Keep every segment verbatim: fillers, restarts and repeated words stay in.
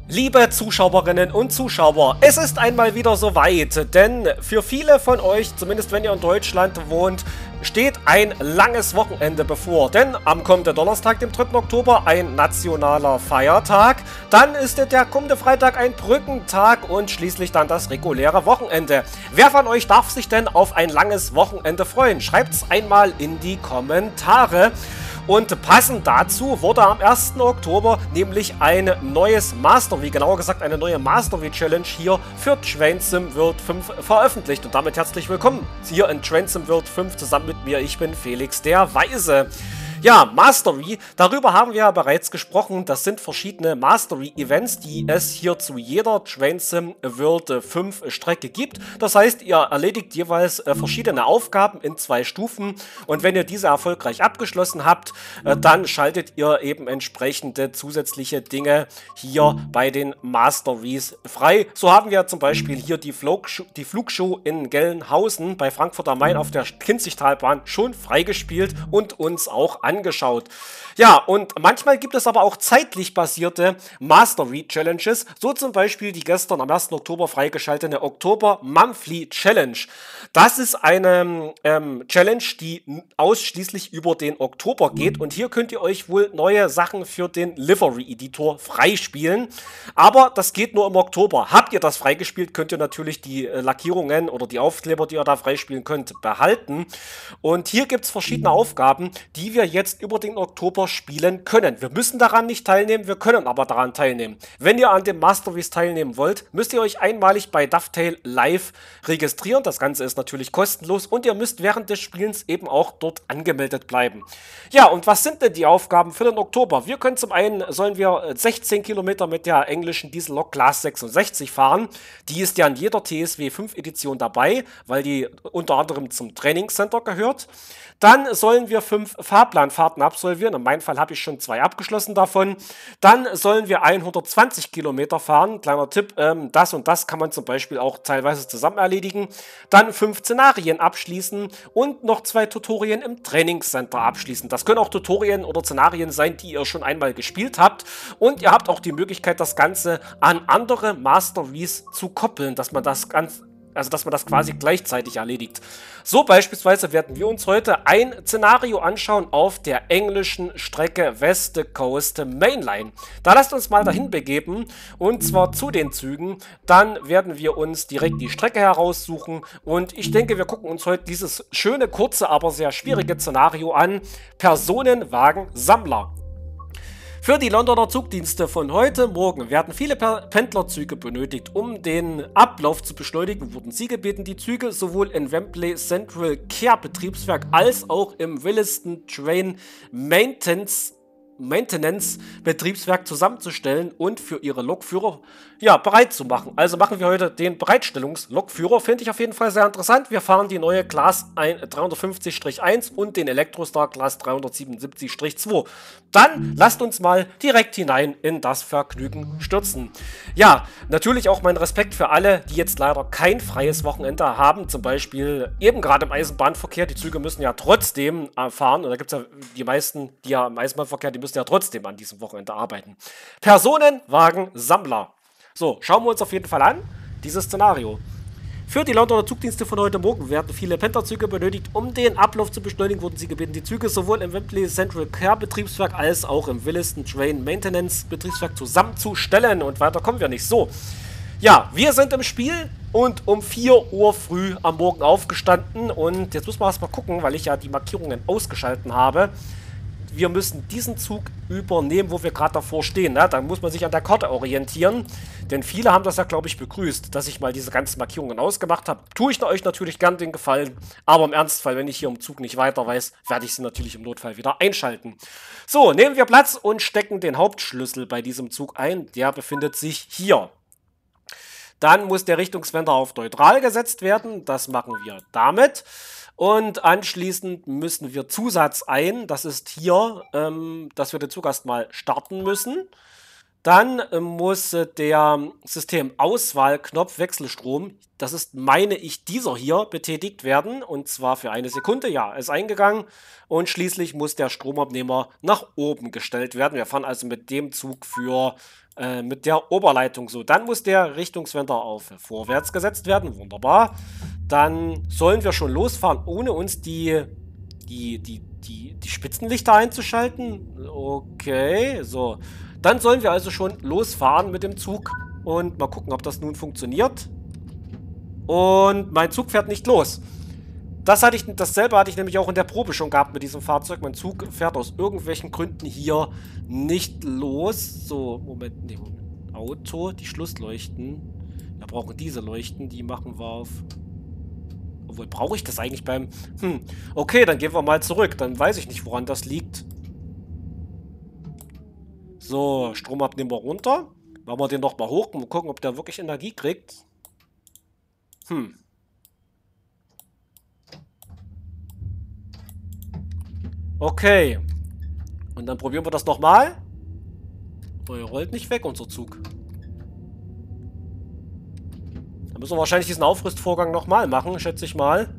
Liebe Zuschauerinnen und Zuschauer, es ist einmal wieder soweit, denn für viele von euch, zumindest wenn ihr in Deutschland wohnt, steht ein langes Wochenende bevor. Denn am kommenden Donnerstag, dem dritten Oktober, ein nationaler Feiertag, dann ist der kommende Freitag ein Brückentag und schließlich dann das reguläre Wochenende. Wer von euch darf sich denn auf ein langes Wochenende freuen? Schreibt's einmal in die Kommentare. Und passend dazu wurde am ersten Oktober nämlich ein neues Mastery, genauer gesagt eine neue Mastery Challenge hier für Train Sim World fünf veröffentlicht. Und damit herzlich willkommen hier in Train Sim World fünf zusammen mit mir. Ich bin Felix der Weise. Ja, Mastery, darüber haben wir ja bereits gesprochen. Das sind verschiedene Mastery-Events, die es hier zu jeder Train Sim World fünf Strecke gibt. Das heißt, ihr erledigt jeweils äh, verschiedene Aufgaben in zwei Stufen und wenn ihr diese erfolgreich abgeschlossen habt, äh, dann schaltet ihr eben entsprechende zusätzliche Dinge hier bei den Masteries frei. So haben wir zum Beispiel hier die, Flugshow, die Flugshow in Gelnhausen bei Frankfurt am Main auf der Kinzigtalbahn schon freigespielt und uns auch angeschaut. Ja, und manchmal gibt es aber auch zeitlich basierte Mastery-Challenges, so zum Beispiel die gestern am ersten Oktober freigeschaltete Oktober Monthly Challenge. Das ist eine ähm, Challenge, die ausschließlich über den Oktober geht und hier könnt ihr euch wohl neue Sachen für den Livery-Editor freispielen, aber das geht nur im Oktober. Habt ihr das freigespielt, könnt ihr natürlich die äh, Lackierungen oder die Aufkleber, die ihr da freispielen könnt, behalten. Und hier gibt es verschiedene Aufgaben, die wir jetzt über den Oktober spielen können. Wir müssen daran nicht teilnehmen, wir können aber daran teilnehmen. Wenn ihr an den Masteries teilnehmen wollt, müsst ihr euch einmalig bei Dovetail Live registrieren. Das Ganze ist natürlich kostenlos und ihr müsst während des Spielens eben auch dort angemeldet bleiben. Ja, und was sind denn die Aufgaben für den Oktober? Wir können zum einen, sollen wir sechzehn Kilometer mit der englischen Diesellok Class sechsundsechzig fahren. Die ist ja in jeder T S W fünf Edition dabei, weil die unter anderem zum Trainingscenter gehört. Dann sollen wir fünf Fahrplanfahrten absolvieren. In meinem Fall habe ich schon zwei abgeschlossen davon. Dann sollen wir hundertzwanzig Kilometer fahren. Kleiner Tipp, ähm, das und das kann man zum Beispiel auch teilweise zusammen erledigen. Dann fünf Szenarien abschließen und noch zwei Tutorien im Trainingscenter abschließen. Das können auch Tutorien oder Szenarien sein, die ihr schon einmal gespielt habt. Und ihr habt auch die Möglichkeit, das Ganze an andere Masteries zu koppeln, dass man das ganz Also, dass man das quasi gleichzeitig erledigt. So beispielsweise werden wir uns heute ein Szenario anschauen auf der englischen Strecke West Coast Mainline. Da lasst uns mal dahin begeben und zwar zu den Zügen. Dann werden wir uns direkt die Strecke heraussuchen und ich denke, wir gucken uns heute dieses schöne, kurze, aber sehr schwierige Szenario an. Personenwagen-Sammler. Für die Londoner Zugdienste von heute Morgen werden viele Pendlerzüge benötigt. Um den Ablauf zu beschleunigen, wurden sie gebeten, die Züge sowohl in Wembley Central Care Betriebswerk als auch im Williston Train Maintenance Maintenance Betriebswerk zusammenzustellen und für ihre Lokführer ja, bereit zu machen. Also machen wir heute den Bereitstellungslokführer. Finde ich auf jeden Fall sehr interessant. Wir fahren die neue Class dreihundertfünfzig eins und den Electrostar Class dreihundertsiebenundsiebzig zwei. Dann lasst uns mal direkt hinein in das Vergnügen stürzen. Ja, natürlich auch mein Respekt für alle, die jetzt leider kein freies Wochenende haben. Zum Beispiel eben gerade im Eisenbahnverkehr. Die Züge müssen ja trotzdem äh, fahren. Und da gibt es ja die meisten, die ja im Eisenbahnverkehr, die müssen ja trotzdem an diesem Wochenende arbeiten. Personenwagen-Sammler. So, schauen wir uns auf jeden Fall an, dieses Szenario. Für die Londoner Zugdienste von heute Morgen werden viele Pendlerzüge benötigt. Um den Ablauf zu beschleunigen, wurden sie gebeten, die Züge sowohl im Wembley Central Care Betriebswerk als auch im Williston Train Maintenance Betriebswerk zusammenzustellen. Und weiter kommen wir nicht. So, ja, wir sind im Spiel und um vier Uhr früh am Morgen aufgestanden. Und jetzt müssen wir erstmal gucken, weil ich ja die Markierungen ausgeschalten habe. Wir müssen diesen Zug übernehmen, wo wir gerade davor stehen. Ne? Dann muss man sich an der Karte orientieren. Denn viele haben das ja, glaube ich, begrüßt, dass ich mal diese ganzen Markierungen ausgemacht habe. Tue ich euch natürlich gern den Gefallen. Aber im Ernstfall, wenn ich hier im Zug nicht weiter weiß, werde ich sie natürlich im Notfall wieder einschalten. So, nehmen wir Platz und stecken den Hauptschlüssel bei diesem Zug ein. Der befindet sich hier. Dann muss der Richtungswender auf neutral gesetzt werden. Das machen wir damit. Und anschließend müssen wir Zusatz ein. Das ist hier, ähm, dass wir den Zug erstmal starten müssen. Dann äh, muss äh, der Systemauswahlknopf Wechselstrom, das ist, meine ich, dieser hier, betätigt werden. Und zwar für eine Sekunde. Ja, ist eingegangen. Und schließlich muss der Stromabnehmer nach oben gestellt werden. Wir fahren also mit dem Zug für äh, mit der Oberleitung so. Dann muss der Richtungswender auf vorwärts gesetzt werden. Wunderbar. Dann sollen wir schon losfahren, ohne uns die, die, die, die, die Spitzenlichter einzuschalten. Okay, so. Dann sollen wir also schon losfahren mit dem Zug und mal gucken, ob das nun funktioniert. Und mein Zug fährt nicht los. Das hatte ich, dasselbe hatte ich nämlich auch in der Probe schon gehabt mit diesem Fahrzeug. Mein Zug fährt aus irgendwelchen Gründen hier nicht los. So, Moment, nee, Moment. Auto, die Schlussleuchten. Wir brauchen diese Leuchten, die machen wir auf... Obwohl, brauche ich das eigentlich beim... Hm, okay, dann gehen wir mal zurück. Dann weiß ich nicht, woran das liegt. So, Stromabnehmer runter. Machen wir den noch mal hoch und gucken, ob der wirklich Energie kriegt. Hm. Okay. Und dann probieren wir das nochmal. Oh, er rollt nicht weg, unser Zug. Dann müssen wir wahrscheinlich diesen Aufrüstvorgang nochmal machen, schätze ich mal.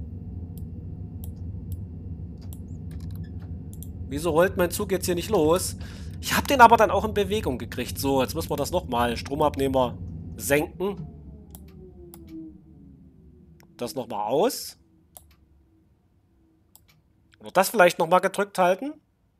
Wieso rollt mein Zug jetzt hier nicht los? Ich habe den aber dann auch in Bewegung gekriegt. So, jetzt müssen wir das nochmal. Stromabnehmer senken. Das nochmal aus. Oder das vielleicht nochmal gedrückt halten.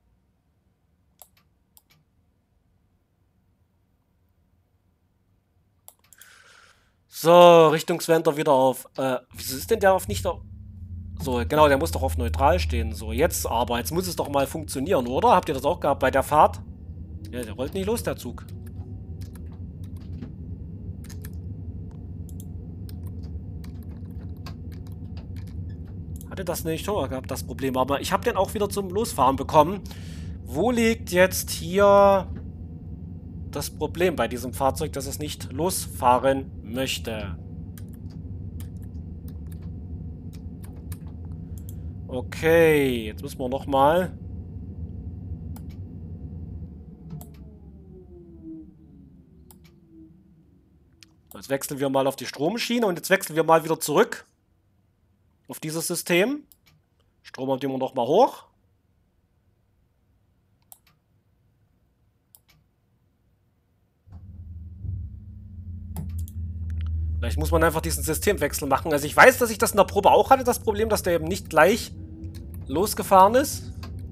So, Richtungswender wieder auf... Äh, wieso ist denn der auf nicht... Auf so, genau, der muss doch auf neutral stehen. So, jetzt aber. Jetzt muss es doch mal funktionieren, oder? Habt ihr das auch gehabt bei der Fahrt? Ja, der rollt nicht los, der Zug. Hatte das nicht schon mal gehabt, das Problem. Aber ich habe den auch wieder zum Losfahren bekommen. Wo liegt jetzt hier das Problem bei diesem Fahrzeug, dass es nicht losfahren möchte? Okay, jetzt müssen wir nochmal... Jetzt wechseln wir mal auf die Stromschiene und jetzt wechseln wir mal wieder zurück auf dieses System. Strom haben wir nochmal hoch. Vielleicht muss man einfach diesen Systemwechsel machen. Also ich weiß, dass ich das in der Probe auch hatte, das Problem, dass der eben nicht gleich losgefahren ist.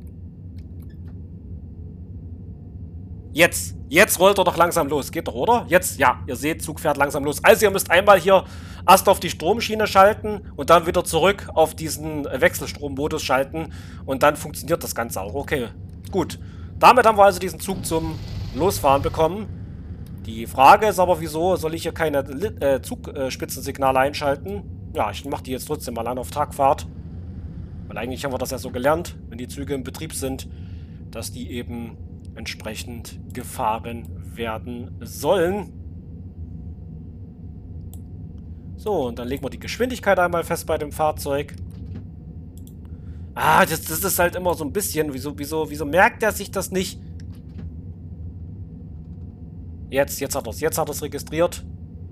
Jetzt. Jetzt rollt er doch langsam los. Geht doch, oder? Jetzt, ja. Ihr seht, Zug fährt langsam los. Also ihr müsst einmal hier erst auf die Stromschiene schalten und dann wieder zurück auf diesen Wechselstrommodus schalten. Und dann funktioniert das Ganze auch. Okay, gut. Damit haben wir also diesen Zug zum Losfahren bekommen. Die Frage ist aber, wieso soll ich hier keine äh, Zugspitzensignale einschalten? Ja, ich mache die jetzt trotzdem mal an auf Tagfahrt. Weil eigentlich haben wir das ja so gelernt, wenn die Züge im Betrieb sind, dass die eben entsprechend gefahren werden sollen. So, und dann legen wir die Geschwindigkeit einmal fest bei dem Fahrzeug. Ah, das, das ist halt immer so ein bisschen, wieso, wieso, wieso merkt er sich das nicht? Jetzt, jetzt hat er es, jetzt hat er es registriert.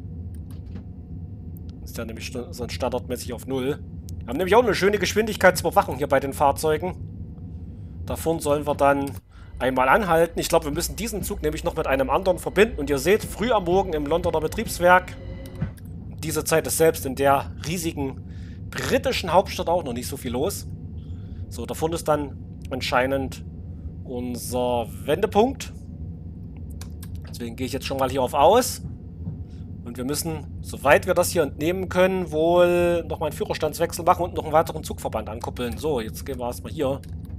Ist ja nämlich sonst standardmäßig auf null. Wir haben nämlich auch eine schöne Geschwindigkeitsüberwachung hier bei den Fahrzeugen. Da vorne sollen wir dann einmal anhalten. Ich glaube, wir müssen diesen Zug nämlich noch mit einem anderen verbinden. Und ihr seht, früh am Morgen im Londoner Betriebswerk. Diese Zeit ist selbst in der riesigen britischen Hauptstadt auch noch nicht so viel los. So, da vorne ist dann anscheinend unser Wendepunkt. Deswegen gehe ich jetzt schon mal hier auf Aus. Und wir müssen, soweit wir das hier entnehmen können, wohl noch mal einen Führerstandswechsel machen und noch einen weiteren Zugverband ankuppeln. So, jetzt gehen wir erstmal hier.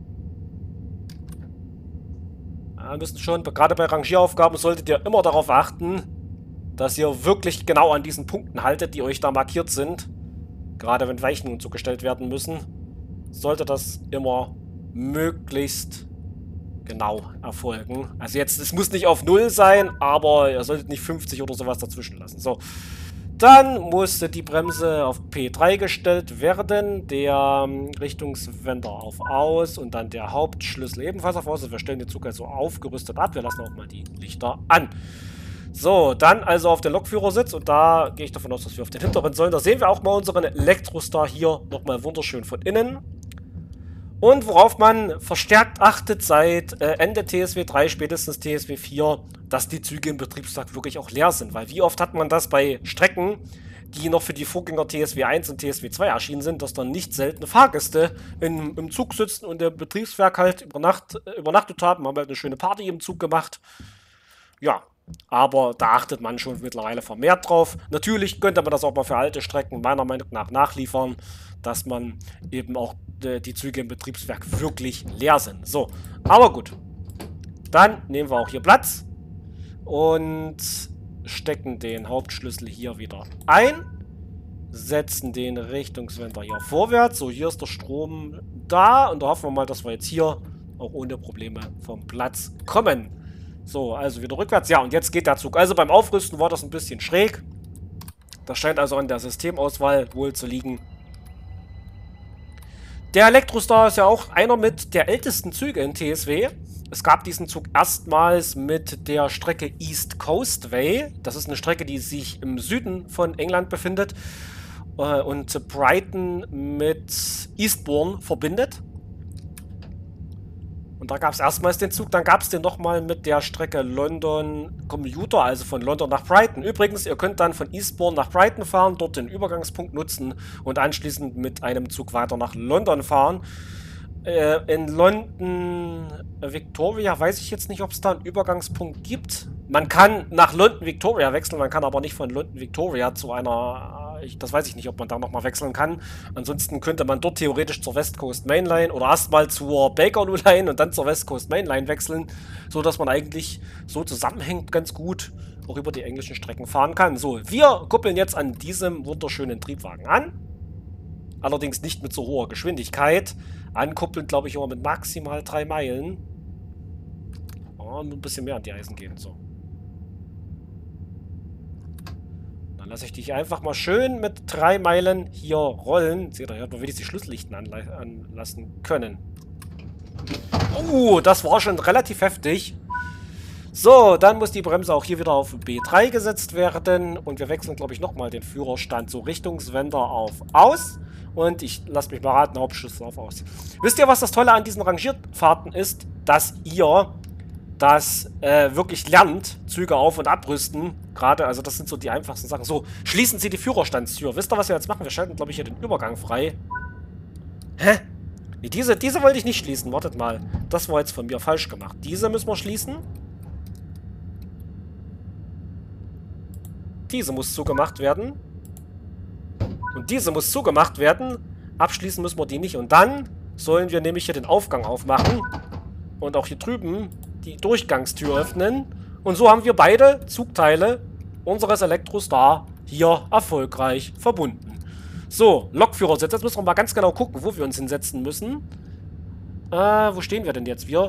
Ja, wir müssen schon, gerade bei Rangieraufgaben solltet ihr immer darauf achten, dass ihr wirklich genau an diesen Punkten haltet, die euch da markiert sind. Gerade wenn Weichen und so gestellt werden müssen, sollte das immer möglichst genau erfolgen. Also jetzt, es muss nicht auf null sein, aber ihr solltet nicht fünfzig oder sowas dazwischen lassen. So, Dann musste die Bremse auf P drei gestellt werden, der Richtungswender auf Aus und dann der Hauptschlüssel ebenfalls auf Aus. Also wir stellen den Zug also aufgerüstet ab. Wir lassen auch mal die Lichter an. So, dann also auf den Lokführersitz und da gehe ich davon aus, dass wir auf den hinteren sollen. Da sehen wir auch mal unseren Elektrostar hier nochmal wunderschön von innen. Und worauf man verstärkt achtet seit äh, Ende T S W drei, spätestens T S W vier, dass die Züge im Betriebstag wirklich auch leer sind. Weil wie oft hat man das bei Strecken, die noch für die Vorgänger T S W eins und T S W zwei erschienen sind, dass dann nicht selten Fahrgäste in, im Zug sitzen und im Betriebswerk halt über Nacht, äh, übernachtet haben, haben halt eine schöne Party im Zug gemacht. Ja, aber da achtet man schon mittlerweile vermehrt drauf. Natürlich könnte man das auch mal für alte Strecken meiner Meinung nach nachliefern, dass man eben auch äh, die Züge im Betriebswerk wirklich leer sind. So, aber gut. Dann nehmen wir auch hier Platz und stecken den Hauptschlüssel hier wieder ein. Setzen den Richtungswender hier vorwärts. So, hier ist der Strom da und da hoffen wir mal, dass wir jetzt hier auch ohne Probleme vom Platz kommen. So, also wieder rückwärts. Ja, und jetzt geht der Zug. Also beim Aufrüsten war das ein bisschen schräg. Das scheint also an der Systemauswahl wohl zu liegen. Der Elektrostar ist ja auch einer mit der ältesten Züge in T S W. Es gab diesen Zug erstmals mit der Strecke East Coast Way. Das ist eine Strecke, die sich im Süden von England befindet äh, und Brighton mit Eastbourne verbindet. Und da gab es erstmals den Zug, dann gab es den nochmal mit der Strecke London Commuter, also von London nach Brighton. Übrigens, ihr könnt dann von Eastbourne nach Brighton fahren, dort den Übergangspunkt nutzen und anschließend mit einem Zug weiter nach London fahren. Äh, in London Victoria weiß ich jetzt nicht, ob es da einen Übergangspunkt gibt. Man kann nach London Victoria wechseln, man kann aber nicht von London Victoria zu einer... Ich, das weiß ich nicht, ob man da nochmal wechseln kann. Ansonsten könnte man dort theoretisch zur West Coast Mainline oder erstmal zur Bakerloo Line und dann zur West Coast Mainline wechseln, sodass man eigentlich so zusammenhängt ganz gut auch über die englischen Strecken fahren kann. So, wir kuppeln jetzt an diesem wunderschönen Triebwagen an. Allerdings nicht mit so hoher Geschwindigkeit. Ankuppeln, glaube ich, immer mit maximal drei Meilen. Oh, nur ein bisschen mehr an die Eisen gehen. So. Dann lasse ich dich einfach mal schön mit drei Meilen hier rollen. Seht ihr, ich habe wenigstens die Schlusslichten anlassen können. Oh, das war schon relativ heftig. So, dann muss die Bremse auch hier wieder auf B drei gesetzt werden. Und wir wechseln, glaube ich, nochmal den Führerstand. So, Richtungswender auf Aus. Und ich lasse mich mal raten, Hauptschlüssel auf Aus. Wisst ihr, was das Tolle an diesen Rangierfahrten ist? Dass ihr das äh, wirklich lernt, Züge auf- und abrüsten. Gerade, also das sind so die einfachsten Sachen. So, schließen Sie die Führerstandstür. Wisst ihr, was wir jetzt machen? Wir schalten, glaube ich, hier den Übergang frei. Hä? Nee, diese, diese wollte ich nicht schließen. Wartet mal. Das war jetzt von mir falsch gemacht. Diese müssen wir schließen. Diese muss zugemacht werden. Und diese muss zugemacht werden. Abschließen müssen wir die nicht. Und dann sollen wir nämlich hier den Aufgang aufmachen. Und auch hier drüben die Durchgangstür öffnen. Und so haben wir beide Zugteile unseres Elektrostar hier erfolgreich verbunden. So, Lokführersitz. Jetzt müssen wir mal ganz genau gucken, wo wir uns hinsetzen müssen. Äh, wo stehen wir denn jetzt? Wir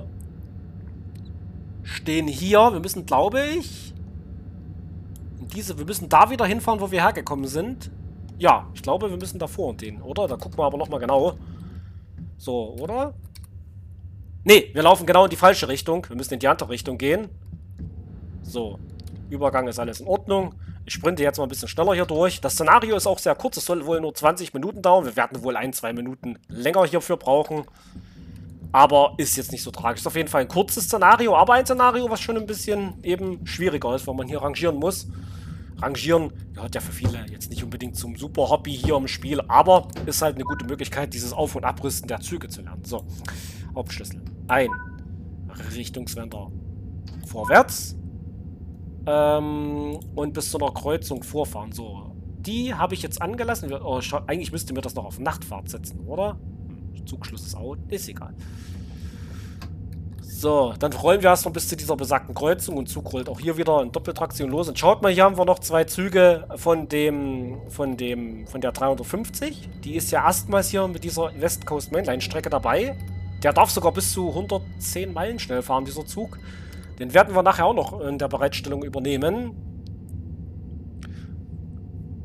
stehen hier. Wir müssen, glaube ich... Diese, wir müssen da wieder hinfahren, wo wir hergekommen sind. Ja, ich glaube, wir müssen davor und den, oder? Da gucken wir aber nochmal genau. So, oder? Nee, wir laufen genau in die falsche Richtung. Wir müssen in die andere Richtung gehen. So, Übergang ist alles in Ordnung. Ich sprinte jetzt mal ein bisschen schneller hier durch. Das Szenario ist auch sehr kurz. Es soll wohl nur zwanzig Minuten dauern. Wir werden wohl ein, zwei Minuten länger hierfür brauchen. Aber ist jetzt nicht so tragisch. Ist auf jeden Fall ein kurzes Szenario, aber ein Szenario, was schon ein bisschen eben schwieriger ist, weil man hier rangieren muss. Rangieren gehört ja für viele jetzt nicht unbedingt zum super Hobby hier im Spiel, aber ist halt eine gute Möglichkeit, dieses Auf- und Abrüsten der Züge zu lernen. So, Hauptschlüssel ein. Richtungswender vorwärts. Ähm, und bis zu einer Kreuzung vorfahren. So, die habe ich jetzt angelassen. Wir, oh, eigentlich müsste mir das noch auf Nachtfahrt setzen, oder? Hm, Zugschluss ist out. Ist egal. So, dann rollen wir erstmal bis zu dieser besagten Kreuzung und Zug rollt auch hier wieder in Doppeltraktion los. Und schaut mal, hier haben wir noch zwei Züge von dem, von dem, von der dreihundertfünfzig. Die ist ja erstmals hier mit dieser West Coast Mainline Strecke dabei. Der darf sogar bis zu hundertzehn Meilen schnell fahren, dieser Zug. Den werden wir nachher auch noch in der Bereitstellung übernehmen.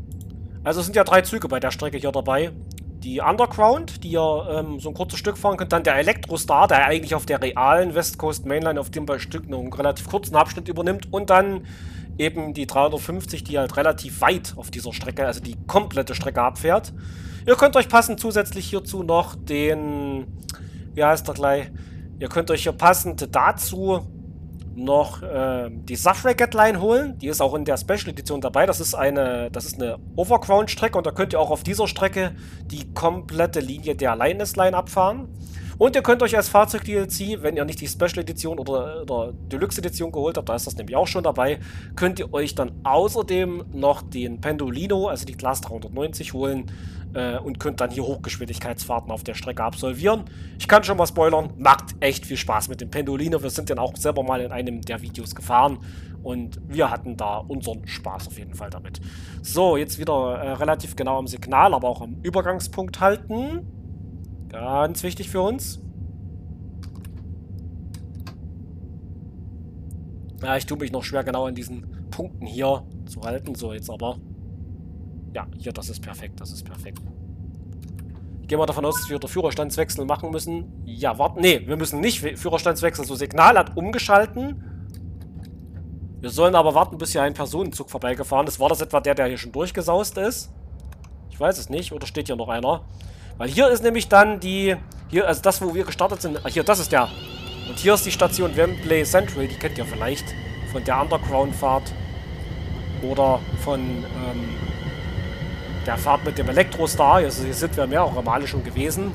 Also es sind ja drei Züge bei der Strecke hier dabei. Die Underground, die ihr ähm, so ein kurzes Stück fahren könnt. Dann der Electrostar, der eigentlich auf der realen West Coast Mainline auf dem Stück nur einen relativ kurzen Abschnitt übernimmt. Und dann eben die dreihundertfünfzig, die halt relativ weit auf dieser Strecke, also die komplette Strecke abfährt. Ihr könnt euch passend zusätzlich hierzu noch den, wie heißt der gleich, ihr könnt euch hier passend dazu noch äh, die Suffragette Line holen. Die ist auch in der Special Edition dabei. Das ist eine, das ist eine Overground-Strecke und da könnt ihr auch auf dieser Strecke die komplette Linie der Lioness Line abfahren. Und ihr könnt euch als Fahrzeug-D L C, wenn ihr nicht die Special Edition oder, oder Deluxe Edition geholt habt, da ist das nämlich auch schon dabei, könnt ihr euch dann außerdem noch den Pendolino, also die Class dreihundertneunzig holen äh, und könnt dann hier Hochgeschwindigkeitsfahrten auf der Strecke absolvieren. Ich kann schon mal spoilern, macht echt viel Spaß mit dem Pendolino. Wir sind den auch selber mal in einem der Videos gefahren und wir hatten da unseren Spaß auf jeden Fall damit. So, jetzt wieder äh, relativ genau am Signal, aber auch am Übergangspunkt halten. Ganz wichtig für uns. Ja, ich tue mich noch schwer genau an diesen Punkten hier zu halten. So, jetzt aber. Ja, hier, das ist perfekt, das ist perfekt. Ich gehe mal davon aus, dass wir den Führerstandswechsel machen müssen. Ja, warten. Nee, wir müssen nicht Führerstandswechsel. So, Signal hat umgeschalten. Wir sollen aber warten, bis hier ein Personenzug vorbeigefahren ist. War das etwa der, der hier schon durchgesaust ist? Ich weiß es nicht. Oder steht hier noch einer? Weil hier ist nämlich dann die, hier, also das, wo wir gestartet sind, hier, das ist der. Und hier ist die Station Wembley Central, die kennt ihr vielleicht von der Underground-Fahrt. Oder von ähm, der Fahrt mit dem Electrostar. Also hier sind wir mehrere Male schon gewesen.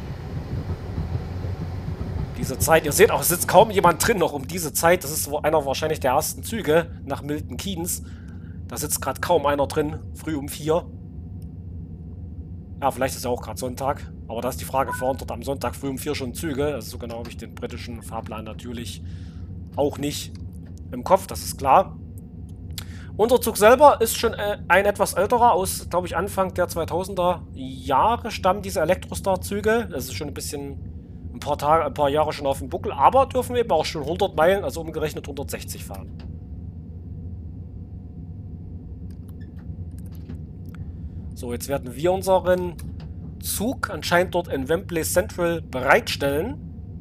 Diese Zeit, ihr seht auch, es sitzt kaum jemand drin noch um diese Zeit. Das ist einer wahrscheinlich der ersten Züge nach Milton Keynes. Da sitzt gerade kaum einer drin, früh um vier. Ja, vielleicht ist ja auch gerade Sonntag. Aber da ist die Frage, fahren dort am Sonntag früh um vier schon Züge? Also so genau habe ich den britischen Fahrplan natürlich auch nicht im Kopf, das ist klar. Unser Zug selber ist schon äh, ein etwas älterer, aus, glaube ich, Anfang der zweitausender Jahre stammen diese Electrostar-Züge. Das ist schon ein bisschen, ein paar Tage, ein paar Jahre schon auf dem Buckel, aber dürfen eben auch schon hundert Meilen, also umgerechnet hundertsechzig fahren. So, jetzt werden wir unseren Zug anscheinend dort in Wembley Central bereitstellen.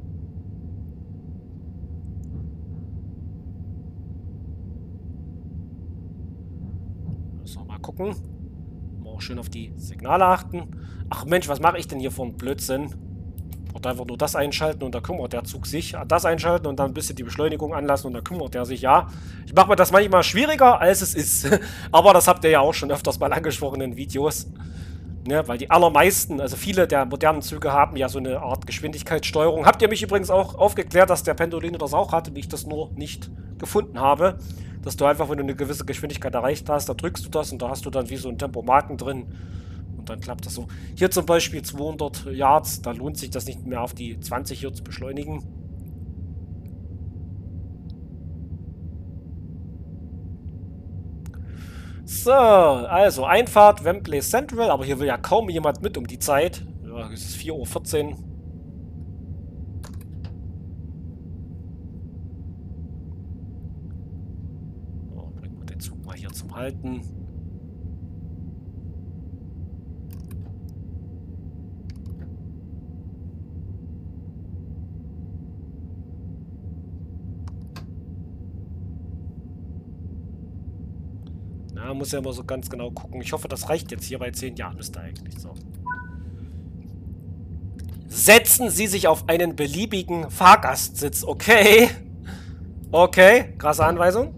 So, mal gucken. Mal auch schön auf die Signale achten. Ach Mensch, was mache ich denn hier für einen Blödsinn? Und einfach nur das einschalten und da kümmert der Zug sich. Das einschalten und dann ein bisschen die Beschleunigung anlassen und dann kümmert der sich, ja. Ich mache mir das manchmal schwieriger, als es ist. Aber das habt ihr ja auch schon öfters mal angesprochen in Videos. Ne, weil die allermeisten, also viele der modernen Züge haben ja so eine Art Geschwindigkeitssteuerung. Habt ihr mich übrigens auch aufgeklärt, dass der Pendolino das auch hatte, wie ich das nur nicht gefunden habe. Dass du einfach, wenn du eine gewisse Geschwindigkeit erreicht hast, da drückst du das und da hast du dann wie so ein Tempomaten drin. Und dann klappt das so. Hier zum Beispiel zweihundert Yards, da lohnt sich das nicht mehr auf die zwanzig hier zu beschleunigen. So, also Einfahrt Wembley Central, aber hier will ja kaum jemand mit um die Zeit. Ja, es ist vier Uhr vierzehn. So, bringen wir den Zug mal hier zum Halten. Ja, muss ja immer so ganz genau gucken. Ich hoffe, das reicht jetzt hier bei zehn Jahren. Müsste eigentlich so. Setzen Sie sich auf einen beliebigen Fahrgastsitz. Okay. Okay. Krasse Anweisung.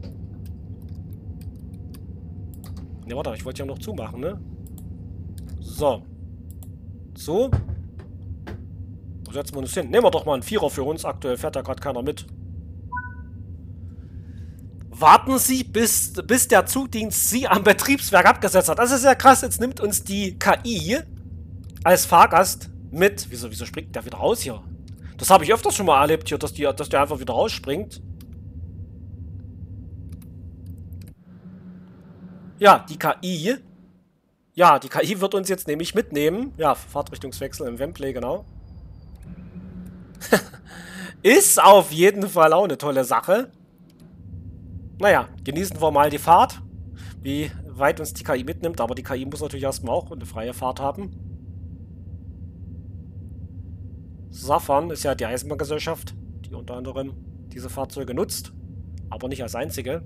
Ne, warte, ich wollte ja noch zumachen, ne? So. So. Wo setzen wir uns hin? Nehmen wir doch mal einen Vierer für uns. Aktuell fährt da gerade keiner mit. Warten Sie, bis, bis der Zugdienst Sie am Betriebswerk abgesetzt hat. Das ist ja krass. Jetzt nimmt uns die K I als Fahrgast mit. Wieso, wieso springt der wieder raus hier? Das habe ich öfters schon mal erlebt hier, dass, die, dass der einfach wieder rausspringt. Ja, die K I. Ja, die K I wird uns jetzt nämlich mitnehmen. Ja, Fahrtrichtungswechsel im Wembley, genau. Ist auf jeden Fall auch eine tolle Sache. Naja, genießen wir mal die Fahrt. Wie weit uns die K I mitnimmt, aber die K I muss natürlich erstmal auch eine freie Fahrt haben. Safran ist ja die Eisenbahngesellschaft, die unter anderem diese Fahrzeuge nutzt, aber nicht als einzige.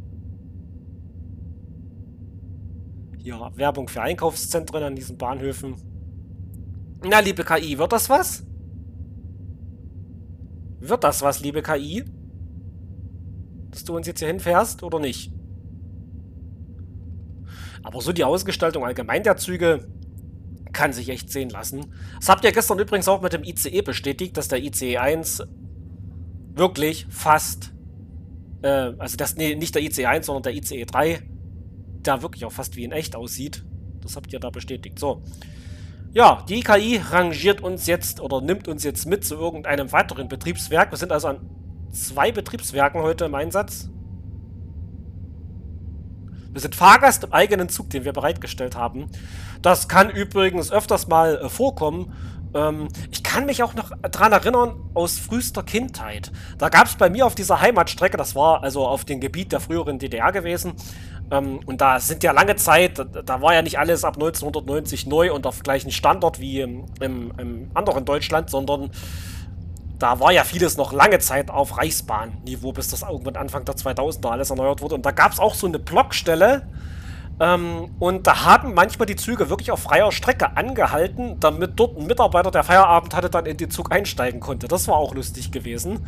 Hier Werbung für Einkaufszentren an diesen Bahnhöfen. Na, liebe K I, wird das was? Wird das was, liebe K I? Dass du uns jetzt hier hinfährst oder nicht? Aber so die Ausgestaltung allgemein der Züge kann sich echt sehen lassen. Das habt ihr gestern übrigens auch mit dem I C E bestätigt, dass der I C E eins wirklich fast, äh, also das, nee, nicht der I C E eins, sondern der I C E drei, da wirklich auch fast wie in echt aussieht. Das habt ihr da bestätigt. So. Ja, die K I rangiert uns jetzt oder nimmt uns jetzt mit zu irgendeinem weiteren Betriebswerk. Wir sind also an zwei Betriebswerken heute im Einsatz. Wir sind Fahrgast im eigenen Zug, den wir bereitgestellt haben. Das kann übrigens öfters mal äh, vorkommen. Ähm, ich kann mich auch noch dran erinnern, aus frühester Kindheit. Da gab es bei mir auf dieser Heimatstrecke, das war also auf dem Gebiet der früheren D D R gewesen, ähm, und da sind ja lange Zeit, da, da war ja nicht alles ab neunzehnhundertneunzig neu und auf gleichen Standort wie im, im, im anderen Deutschland, sondern da war ja vieles noch lange Zeit auf Reichsbahnniveau, bis das irgendwann Anfang der zweitausender alles erneuert wurde. Und da gab es auch so eine Blockstelle. Ähm, und da haben manchmal die Züge wirklich auf freier Strecke angehalten, damit dort ein Mitarbeiter, der Feierabend hatte, dann in den Zug einsteigen konnte. Das war auch lustig gewesen.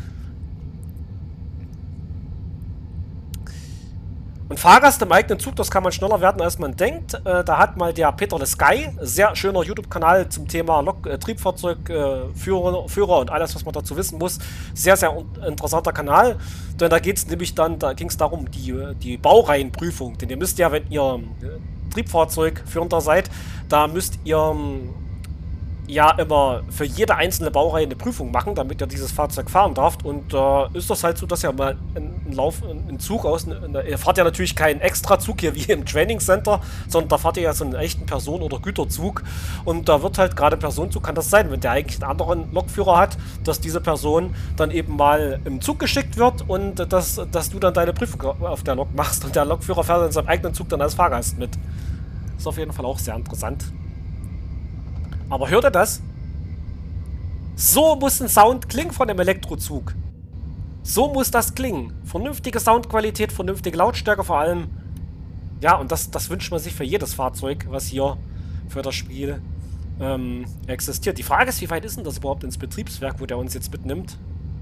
Und Fahrgast im eigenen Zug, das kann man schneller werden, als man denkt. Äh, da hat mal der Peter Le Sky, sehr schöner YouTube-Kanal zum Thema Lok äh, Triebfahrzeugführer äh, Führer und alles, was man dazu wissen muss. Sehr, sehr interessanter Kanal. Denn da geht es nämlich dann, da ging es darum, die, die Baureihenprüfung. Denn ihr müsst ja, wenn ihr äh, Triebfahrzeugführender seid, da müsst ihr äh, ja immer für jede einzelne Baureihe eine Prüfung machen, damit ihr dieses Fahrzeug fahren darf. Und da äh, ist das halt so, dass ihr mal einen Lauf, einen Zug aus, eine, ihr fahrt ja natürlich keinen Extrazug hier wie im Training Center, sondern da fahrt ihr ja so einen echten Personen- oder Güterzug. Und da wird halt gerade Personenzug, kann das sein, wenn der eigentlich einen anderen Lokführer hat, dass diese Person dann eben mal im Zug geschickt wird und dass, dass du dann deine Prüfung auf der Lok machst und der Lokführer fährt in seinem eigenen Zug dann als Fahrgast mit. Ist auf jeden Fall auch sehr interessant. Aber hört ihr das? So muss ein Sound klingen von einem Elektrozug. So muss das klingen. Vernünftige Soundqualität, vernünftige Lautstärke vor allem. Ja, und das, das wünscht man sich für jedes Fahrzeug, was hier für das Spiel ähm, existiert. Die Frage ist, wie weit ist denn das überhaupt ins Betriebswerk, wo der uns jetzt mitnimmt?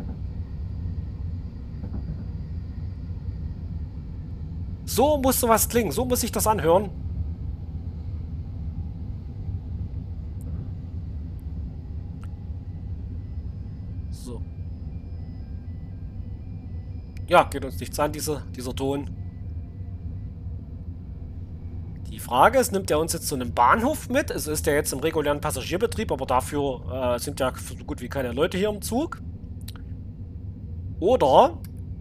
So muss sowas klingen. So muss sich das anhören. Ja, geht uns nichts an, diese, dieser Ton. Die Frage ist, nimmt er uns jetzt zu einem Bahnhof mit? Es ist ja jetzt im regulären Passagierbetrieb, aber dafür äh, sind ja so gut wie keine Leute hier im Zug. Oder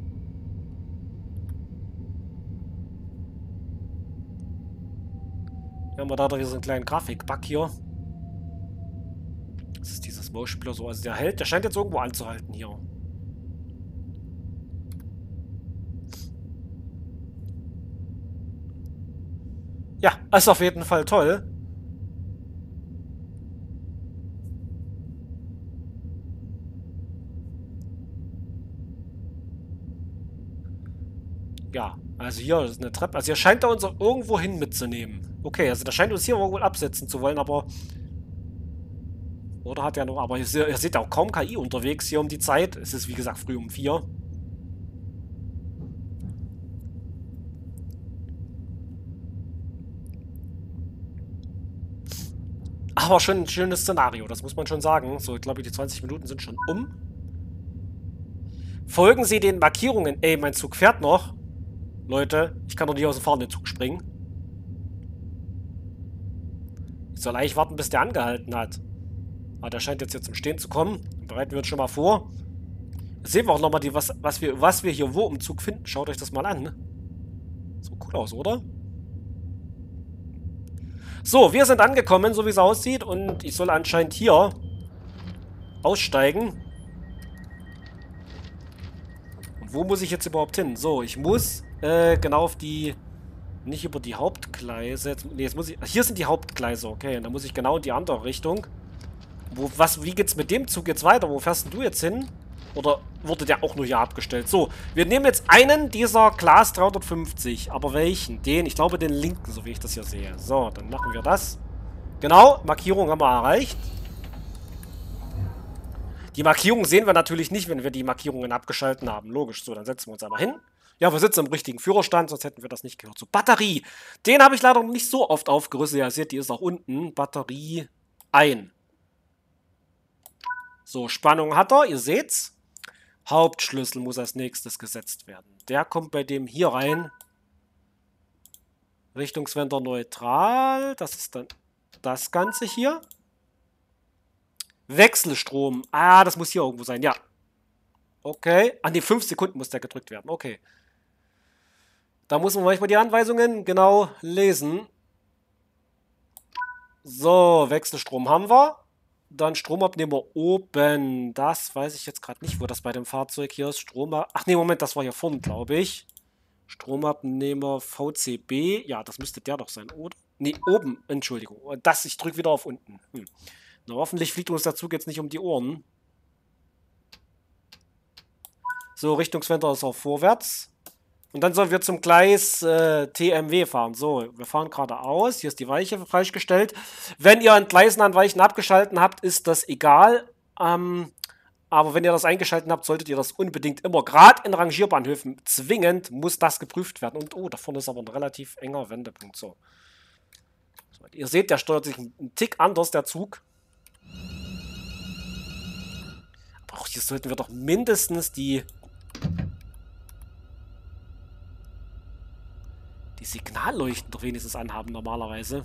haben wir da doch so einen kleinen Grafikbug hier. Das ist dieses Motion Blur so. Also der hält, der scheint jetzt irgendwo anzuhalten hier. Ja, ist auf jeden Fall toll. Ja, also hier ist eine Treppe. Also hier scheint er uns auch irgendwo hin mitzunehmen. Okay, also der scheint uns hier wohl absetzen zu wollen, aber... Oder hat er noch... Aber ihr, ihr seht auch kaum K I unterwegs hier um die Zeit. Es ist wie gesagt früh um vier. Aber schon ein schönes Szenario, das muss man schon sagen. So, ich glaube, die zwanzig Minuten sind schon um. Folgen Sie den Markierungen. Ey, mein Zug fährt noch. Leute, ich kann doch nicht aus dem fahrenden Zug springen. Ich soll eigentlich warten, bis der angehalten hat. Aber der scheint jetzt hier zum Stehen zu kommen. Dann bereiten wir uns schon mal vor. Jetzt sehen wir auch nochmal, was, was, wir, was wir hier wo im Zug finden. Schaut euch das mal an. So cool aus, oder? So, wir sind angekommen, so wie es aussieht. Und ich soll anscheinend hier aussteigen. Und wo muss ich jetzt überhaupt hin? So, ich muss äh, genau auf die Nicht über die Hauptgleise. Jetzt, nee, jetzt muss ich... Hier sind die Hauptgleise, okay. Und dann muss ich genau in die andere Richtung. Wo, was, wie geht's mit dem Zug jetzt weiter? Wo fährst du jetzt hin? Oder wurde der auch nur hier abgestellt? So, wir nehmen jetzt einen dieser Glas dreihundertfünfzig. Aber welchen? Den, ich glaube den linken, so wie ich das hier sehe. So, dann machen wir das. Genau, Markierung haben wir erreicht. Die Markierung sehen wir natürlich nicht, wenn wir die Markierungen abgeschalten haben. Logisch. So, dann setzen wir uns aber hin. Ja, wir sitzen im richtigen Führerstand, sonst hätten wir das nicht gehört. So, Batterie. Den habe ich leider noch nicht so oft aufgerüstet. Ja, ihr seht, die ist auch unten. Batterie ein. So, Spannung hat er, ihr seht's. Hauptschlüssel muss als nächstes gesetzt werden. Der kommt bei dem hier rein. Richtungswender neutral. Das ist dann das Ganze hier. Wechselstrom. Ah, das muss hier irgendwo sein, ja. Okay. An die fünf Sekunden muss der gedrückt werden. Okay. Da muss man manchmal die Anweisungen genau lesen. So, Wechselstrom haben wir. Dann Stromabnehmer oben. Das weiß ich jetzt gerade nicht, wo das bei dem Fahrzeug hier ist. Strom. Ach nee, Moment, das war hier vorne, glaube ich. Stromabnehmer V C B. Ja, das müsste der doch sein, oder? Nee, oben. Entschuldigung. Das, ich drücke wieder auf unten. Hm. Na, hoffentlich fliegt uns der Zug jetzt nicht um die Ohren. So, Richtungswender ist auch vorwärts. Und dann sollen wir zum Gleis äh, T M W fahren. So, wir fahren geradeaus. Hier ist die Weiche falsch gestellt. Wenn ihr Entgleisen an Weichen abgeschalten habt, ist das egal. Ähm, aber wenn ihr das eingeschaltet habt, solltet ihr das unbedingt immer. Gerade in Rangierbahnhöfen zwingend muss das geprüft werden. Und oh, da vorne ist aber ein relativ enger Wendepunkt. So. So, ihr seht, der steuert sich einen Tick anders, der Zug. Aber auch hier sollten wir doch mindestens die... Die Signalleuchten doch wenigstens anhaben normalerweise.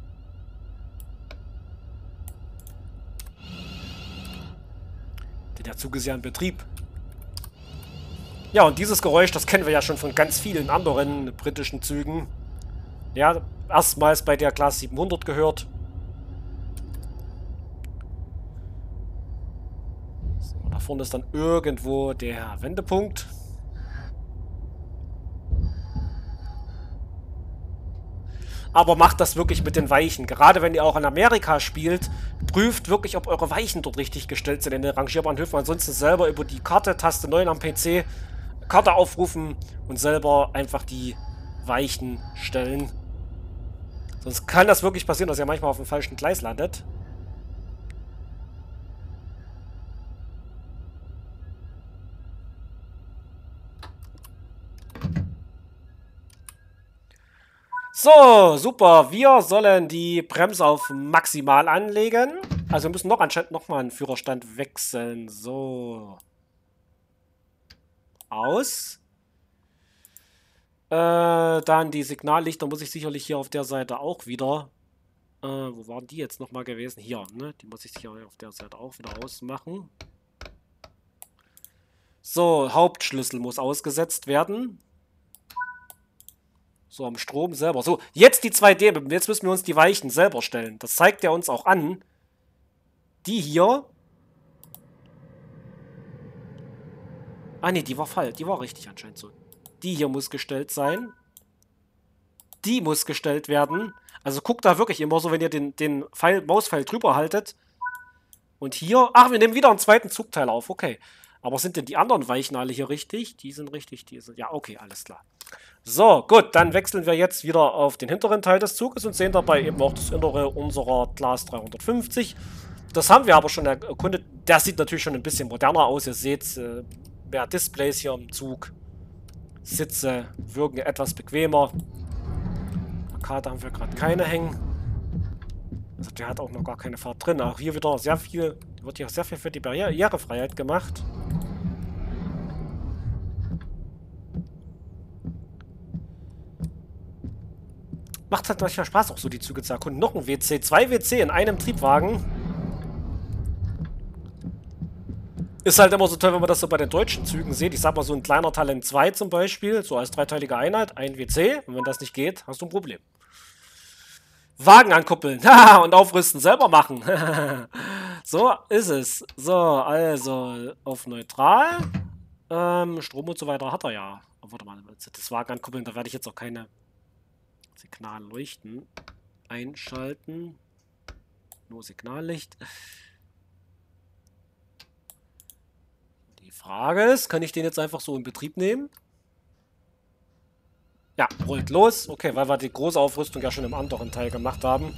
Denn der Zug ist ja in Betrieb. Ja, und dieses Geräusch, das kennen wir ja schon von ganz vielen anderen britischen Zügen. Ja, erstmals bei der Class siebenhundert gehört. So, da vorne ist dann irgendwo der Wendepunkt. Aber macht das wirklich mit den Weichen. Gerade wenn ihr auch in Amerika spielt, prüft wirklich, ob eure Weichen dort richtig gestellt sind in den Rangierbahnhöfen. Ansonsten selber über die Karte, Taste neun am P C, Karte aufrufen und selber einfach die Weichen stellen. Sonst kann das wirklich passieren, dass ihr manchmal auf dem falschen Gleis landet. So, super. Wir sollen die Bremse auf maximal anlegen. Also wir müssen noch anscheinend nochmal einen Führerstand wechseln. So. Aus. Äh, dann die Signallichter muss ich sicherlich hier auf der Seite auch wieder... Äh, wo waren die jetzt nochmal gewesen? Hier, ne? Die muss ich hier auf der Seite auch wieder ausmachen. So, Hauptschlüssel muss ausgesetzt werden. So, am Strom selber. So, jetzt die zwei D. Jetzt müssen wir uns die Weichen selber stellen. Das zeigt er uns auch an. Die hier. Ah, ne, die war falsch. Die war richtig anscheinend so. Die hier muss gestellt sein. Die muss gestellt werden. Also guckt da wirklich immer so, wenn ihr den, den Pfeil, Mauspfeil drüber haltet. Und hier. Ach, wir nehmen wieder einen zweiten Zugteil auf. Okay. Aber sind denn die anderen Weichen alle hier richtig? Die sind richtig. Die sind. Ja, okay, alles klar. So, gut, dann wechseln wir jetzt wieder auf den hinteren Teil des Zuges und sehen dabei eben auch das Innere unserer Class dreihundertfünfzig. Das haben wir aber schon erkundet. Der sieht natürlich schon ein bisschen moderner aus. Ihr seht, äh, mehr Displays hier im Zug. Sitze wirken etwas bequemer. Karte haben wir gerade keine hängen. Also der hat auch noch gar keine Fahrt drin. Auch hier wieder sehr viel, wird hier sehr viel für die Barrierefreiheit gemacht. Macht halt manchmal Spaß, auch so die Züge zu erkunden. Noch ein W C, zwei W C in einem Triebwagen. Ist halt immer so toll, wenn man das so bei den deutschen Zügen sieht. Ich sag mal, so ein kleiner Talent zwei zum Beispiel, so als dreiteilige Einheit, ein W C. Und wenn das nicht geht, hast du ein Problem. Wagen ankuppeln und aufrüsten, selber machen. So ist es. So, also auf neutral. Ähm, Strom und so weiter hat er ja. Oh, warte mal, das Wagen ankuppeln, da werde ich jetzt auch keine... Signalleuchten einschalten. Nur Signallicht. Die Frage ist, kann ich den jetzt einfach so in Betrieb nehmen? Ja, rollt los. Okay, weil wir die große Aufrüstung ja schon im anderen Teil gemacht haben.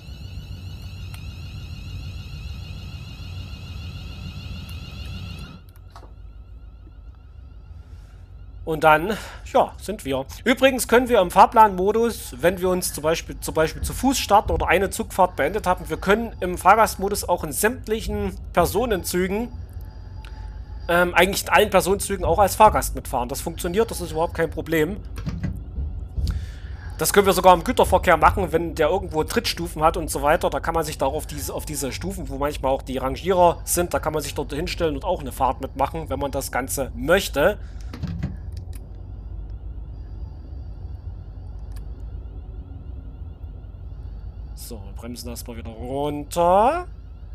Und dann, ja, sind wir. Übrigens können wir im Fahrplanmodus, wenn wir uns zum Beispiel, zum Beispiel zu Fuß starten oder eine Zugfahrt beendet haben, wir können im Fahrgastmodus auch in sämtlichen Personenzügen, ähm, eigentlich in allen Personenzügen auch als Fahrgast mitfahren. Das funktioniert, das ist überhaupt kein Problem. Das können wir sogar im Güterverkehr machen, wenn der irgendwo Trittstufen hat und so weiter. Da kann man sich darauf diese, auf diese Stufen, wo manchmal auch die Rangierer sind, da kann man sich dort hinstellen und auch eine Fahrt mitmachen, wenn man das Ganze möchte. So, wir bremsen das mal wieder runter.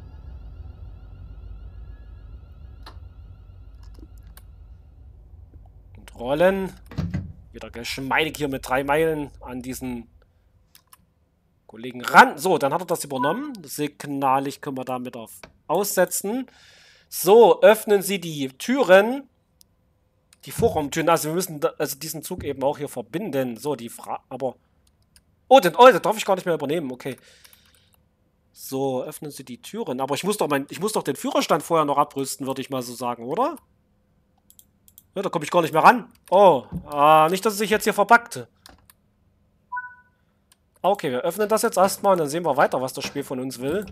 Und rollen. Wieder geschmeidig hier mit drei Meilen an diesen Kollegen ran. So, dann hat er das übernommen. Signallicht können wir damit auf aussetzen. So, öffnen Sie die Türen. Die Vorraumtüren. Also wir müssen da, also diesen Zug eben auch hier verbinden. So, die Frage. Aber. Oh, den, oh, den darf ich gar nicht mehr übernehmen. Okay. So, öffnen Sie die Türen. Aber ich muss doch mein, ich muss doch den Führerstand vorher noch abrüsten, würde ich mal so sagen, oder? Ja, da komme ich gar nicht mehr ran. Oh, ah, nicht, dass es sich jetzt hier verbuggt. Okay, wir öffnen das jetzt erstmal und dann sehen wir weiter, was das Spiel von uns will.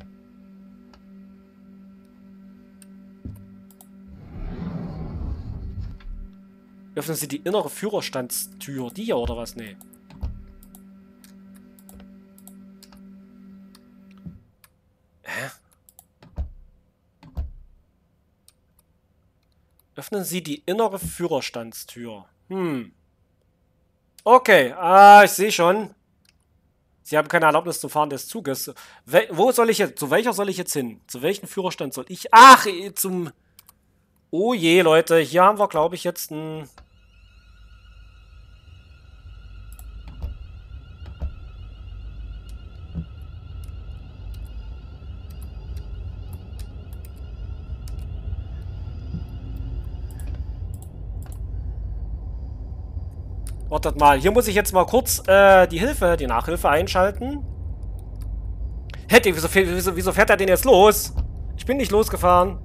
Öffnen Sie die innere Führerstandstür. Die hier oder was? Nee. Hä? Öffnen Sie die innere Führerstandstür. Hm. Okay, ah, ich sehe schon. Sie haben keine Erlaubnis zum Fahren des Zuges. We wo soll ich jetzt, zu welcher soll ich jetzt hin? Zu welchem Führerstand soll ich? Ach, zum... Oh je, Leute, hier haben wir, glaube ich, jetzt ein... Wartet mal, hier muss ich jetzt mal kurz äh, die Hilfe, die Nachhilfe einschalten. Hätte, wieso, wieso, wieso fährt er denn jetzt los? Ich bin nicht losgefahren.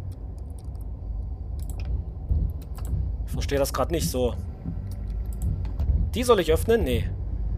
Ich verstehe das gerade nicht so. Die soll ich öffnen? Nee.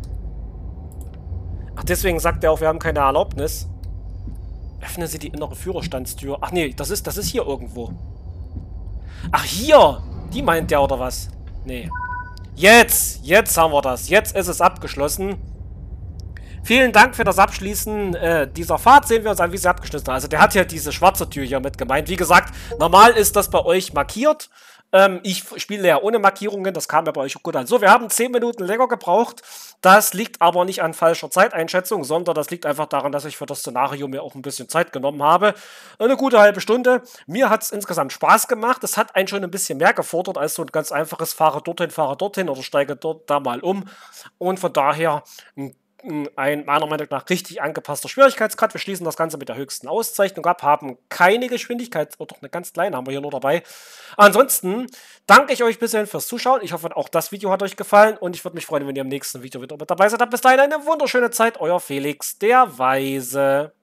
Ach, deswegen sagt er auch, wir haben keine Erlaubnis. Öffnen Sie die innere Führerstandstür. Ach nee, das ist, das ist hier irgendwo. Ach, hier! Die meint der, oder was? Nee. Jetzt! Jetzt haben wir das. Jetzt ist es abgeschlossen. Vielen Dank für das Abschließen äh, dieser Fahrt. Sehen wir uns an, wie sie abgeschlossen hat. Also der hat ja diese schwarze Tür hier mit gemeint. Wie gesagt, normal ist das bei euch markiert. Ähm, ich spiele ja ohne Markierungen. Das kam ja bei euch gut an. So, wir haben zehn Minuten länger gebraucht. Das liegt aber nicht an falscher Zeiteinschätzung, sondern das liegt einfach daran, dass ich für das Szenario mir auch ein bisschen Zeit genommen habe. Eine gute halbe Stunde. Mir hat es insgesamt Spaß gemacht. Es hat einen schon ein bisschen mehr gefordert als so ein ganz einfaches Fahre dorthin, fahre dorthin oder steige dort da mal um. Und von daher ein ein meiner Meinung nach richtig angepasster Schwierigkeitsgrad. Wir schließen das Ganze mit der höchsten Auszeichnung ab, haben keine Geschwindigkeit, oder doch eine ganz kleine haben wir hier nur dabei. Ansonsten danke ich euch bisher fürs Zuschauen. Ich hoffe, auch das Video hat euch gefallen und ich würde mich freuen, wenn ihr im nächsten Video wieder mit dabei seid. Bis dahin eine wunderschöne Zeit. Euer Felix, der Weise.